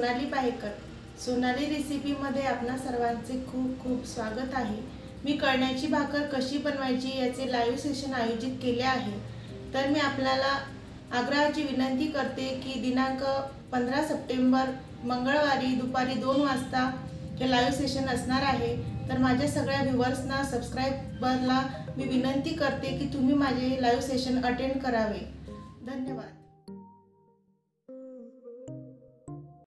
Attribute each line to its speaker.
Speaker 1: सोनाली पाहेकर। सोनाली रेसिपीमध्ये आपणा सर्वांचे खूप खूप स्वागत आहे। मी कळण्याची भाकर कशी बनवायची याचे लाईव्ह सेशन आयोजित केले आहे। तर मी आपल्याला आग्रहाची विनंती करते की दिनांक 15 सप्टेंबर मंगळवारी दुपारी 2 वाजता हे लाईव्ह सेशन असणार आहे। तर माझ्या सगळ्या व्ह्यूअर्सना सबस्क्राइबरला मी विनंती करते की तुम्ही माझे लाईव्ह सेशन अटेंड करावे। धन्यवाद।